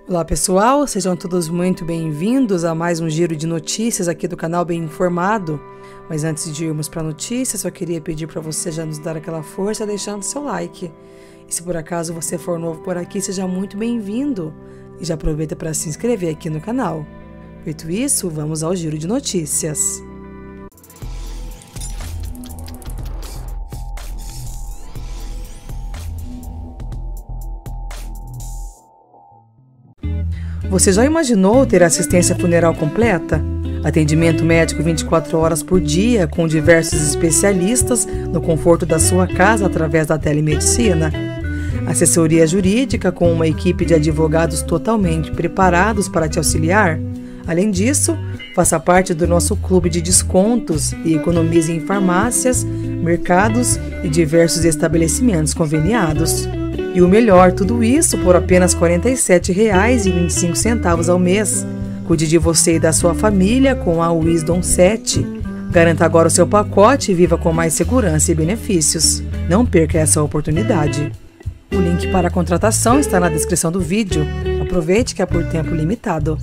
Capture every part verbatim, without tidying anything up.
Olá pessoal, sejam todos muito bem-vindos a mais um giro de notícias aqui do canal Bem Informado. Mas antes de irmos para a notícia, só queria pedir para você já nos dar aquela força deixando seu like. E se por acaso você for novo por aqui, seja muito bem-vindo e já aproveita para se inscrever aqui no canal. Feito isso, vamos ao giro de notícias. Você já imaginou ter assistência funeral completa? Atendimento médico vinte e quatro horas por dia, com diversos especialistas no conforto da sua casa através da telemedicina? Assessoria jurídica com uma equipe de advogados totalmente preparados para te auxiliar? Além disso, faça parte do nosso clube de descontos e economize em farmácias, mercados e diversos estabelecimentos conveniados. E o melhor, tudo isso por apenas quarenta e sete reais e vinte e cinco centavos ao mês. Cuide de você e da sua família com a Wisdom sete. Garanta agora o seu pacote e viva com mais segurança e benefícios. Não perca essa oportunidade. O link para a contratação está na descrição do vídeo. Aproveite que é por tempo limitado.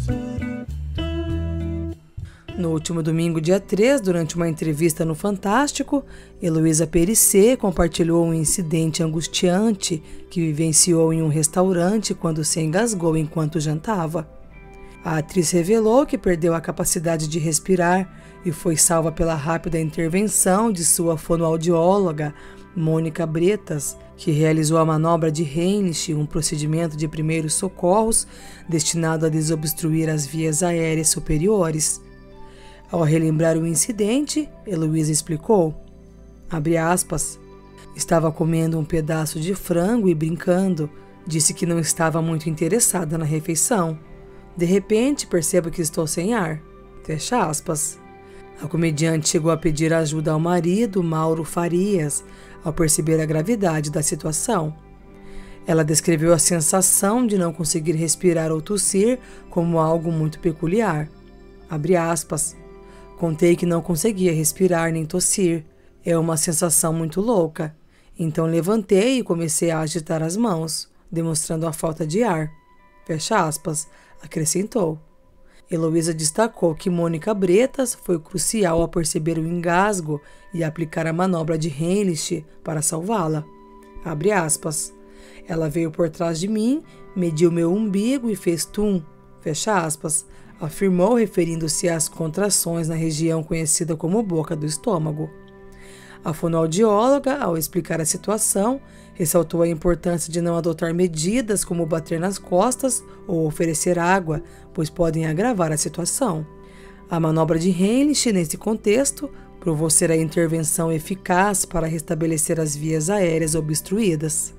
No último domingo, dia três, durante uma entrevista no Fantástico, Heloísa Périssé compartilhou um incidente angustiante que vivenciou em um restaurante quando se engasgou enquanto jantava. A atriz revelou que perdeu a capacidade de respirar e foi salva pela rápida intervenção de sua fonoaudióloga, Mônica Bretas, que realizou a manobra de Heimlich, um procedimento de primeiros socorros destinado a desobstruir as vias aéreas superiores. Ao relembrar o incidente, Heloísa explicou, abre aspas, estava comendo um pedaço de frango e brincando, disse que não estava muito interessada na refeição. De repente, percebo que estou sem ar. Fecha aspas. A comediante chegou a pedir ajuda ao marido, Mauro Farias, ao perceber a gravidade da situação. Ela descreveu a sensação de não conseguir respirar ou tossir como algo muito peculiar. Abre aspas. Contei que não conseguia respirar nem tossir. É uma sensação muito louca. Então levantei e comecei a agitar as mãos, demonstrando a falta de ar. Fecha aspas, acrescentou. Heloísa destacou que Mônica Bretas foi crucial ao perceber o engasgo e aplicar a manobra de Heimlich para salvá-la. Abre aspas. Ela veio por trás de mim, mediu meu umbigo e fez tum. Fecha aspas. Afirmou, referindo-se às contrações na região conhecida como boca do estômago. A fonoaudióloga, ao explicar a situação, ressaltou a importância de não adotar medidas como bater nas costas ou oferecer água, pois podem agravar a situação. A manobra de Heimlich, nesse contexto, provou ser a intervenção eficaz para restabelecer as vias aéreas obstruídas.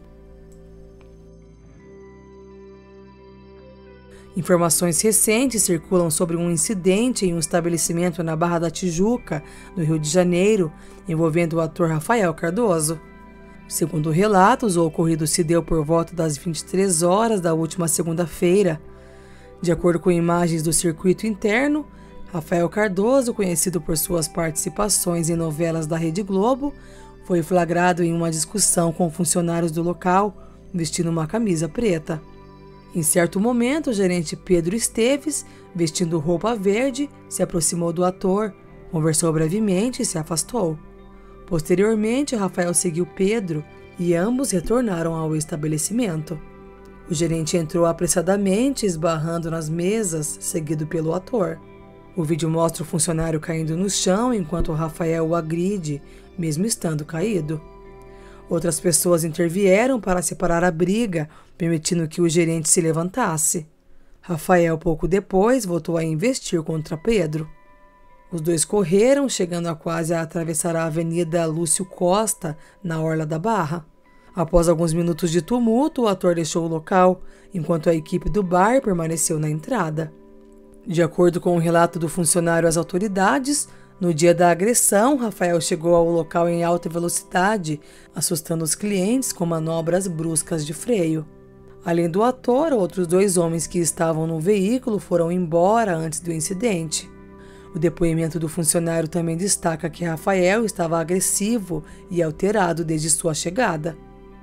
Informações recentes circulam sobre um incidente em um estabelecimento na Barra da Tijuca, no Rio de Janeiro, envolvendo o ator Rafael Cardoso. Segundo relatos, o ocorrido se deu por volta das vinte e três horas da última segunda-feira. De acordo com imagens do circuito interno, Rafael Cardoso, conhecido por suas participações em novelas da Rede Globo, foi flagrado em uma discussão com funcionários do local, vestindo uma camisa preta. Em certo momento, o gerente Pedro Esteves, vestindo roupa verde, se aproximou do ator, conversou brevemente e se afastou. Posteriormente, Rafael seguiu Pedro e ambos retornaram ao estabelecimento. O gerente entrou apressadamente, esbarrando nas mesas, seguido pelo ator. O vídeo mostra o funcionário caindo no chão enquanto Rafael o agride, mesmo estando caído. Outras pessoas intervieram para separar a briga, permitindo que o gerente se levantasse. Rafael, pouco depois, voltou a investir contra Pedro. Os dois correram, chegando a quase a atravessar a Avenida Lúcio Costa, na Orla da Barra. Após alguns minutos de tumulto, o ator deixou o local, enquanto a equipe do bar permaneceu na entrada. De acordo com o relato do funcionário às autoridades, no dia da agressão, Rafael chegou ao local em alta velocidade, assustando os clientes com manobras bruscas de freio. Além do ator, outros dois homens que estavam no veículo foram embora antes do incidente. O depoimento do funcionário também destaca que Rafael estava agressivo e alterado desde sua chegada.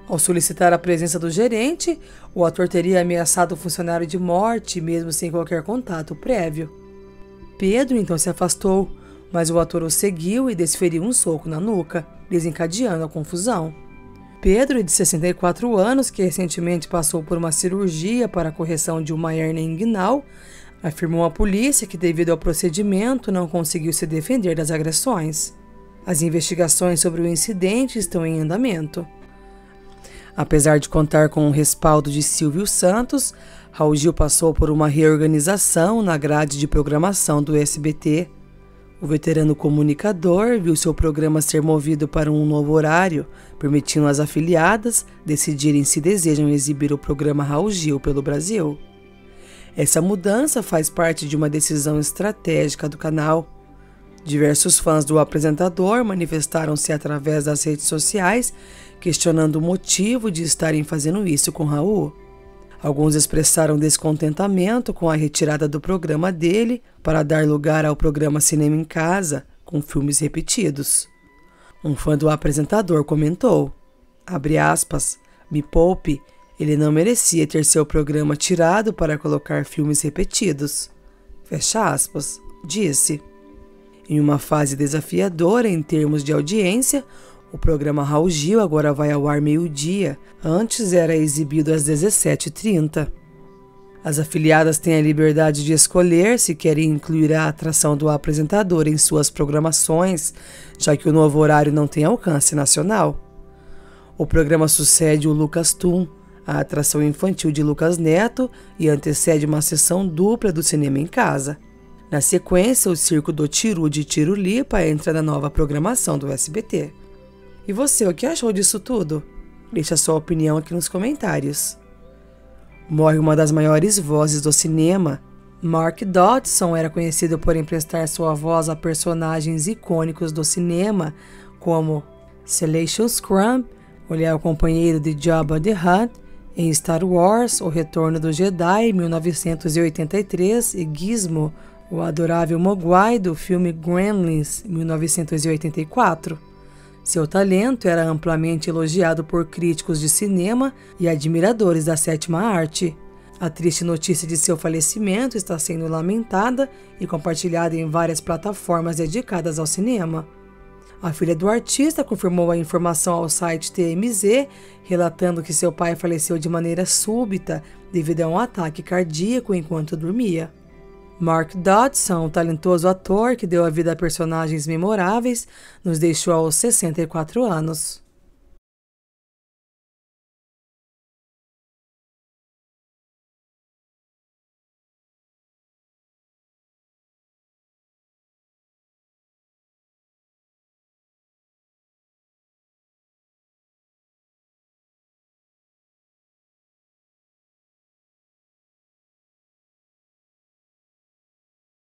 Ao solicitar a presença do gerente, o ator teria ameaçado o funcionário de morte, mesmo sem qualquer contato prévio. Pedro então se afastou, mas o ator o seguiu e desferiu um soco na nuca, desencadeando a confusão. Pedro, de sessenta e quatro anos, que recentemente passou por uma cirurgia para a correção de uma hérnia inguinal, afirmou à polícia que, devido ao procedimento, não conseguiu se defender das agressões. As investigações sobre o incidente estão em andamento. Apesar de contar com o respaldo de Silvio Santos, Raul Gil passou por uma reorganização na grade de programação do S B T. O veterano comunicador viu seu programa ser movido para um novo horário, permitindo às afiliadas decidirem se desejam exibir o programa Raul Gil pelo Brasil. Essa mudança faz parte de uma decisão estratégica do canal. Diversos fãs do apresentador manifestaram-se através das redes sociais, questionando o motivo de estarem fazendo isso com Raul. Alguns expressaram descontentamento com a retirada do programa dele para dar lugar ao programa Cinema em Casa, com filmes repetidos. Um fã do apresentador comentou, abre aspas, me poupe, ele não merecia ter seu programa tirado para colocar filmes repetidos. Fecha aspas, disse. Em uma fase desafiadora em termos de audiência, o programa Raul Gil agora vai ao ar meio-dia, antes era exibido às dezessete e trinta. As afiliadas têm a liberdade de escolher se querem incluir a atração do apresentador em suas programações, já que o novo horário não tem alcance nacional. O programa sucede o Lucas Tum, a atração infantil de Lucas Neto, e antecede uma sessão dupla do Cinema em Casa. Na sequência, o Circo do Tiru de Tirulipa entra na nova programação do S B T. E você, o que achou disso tudo? Deixe a sua opinião aqui nos comentários. Morre uma das maiores vozes do cinema. Mark Dodson era conhecido por emprestar sua voz a personagens icônicos do cinema, como Celestial Scrum, o leal companheiro de Jabba the Hutt, em Star Wars, O Retorno do Jedi, mil novecentos e oitenta e três, e Gizmo, o adorável Mogwai do filme Gremlins, mil novecentos e oitenta e quatro. Seu talento era amplamente elogiado por críticos de cinema e admiradores da sétima arte. A triste notícia de seu falecimento está sendo lamentada e compartilhada em várias plataformas dedicadas ao cinema. A filha do artista confirmou a informação ao site T M Z, relatando que seu pai faleceu de maneira súbita devido a um ataque cardíaco enquanto dormia. Mark Dodson, um talentoso ator que deu a vida a personagens memoráveis, nos deixou aos sessenta e quatro anos.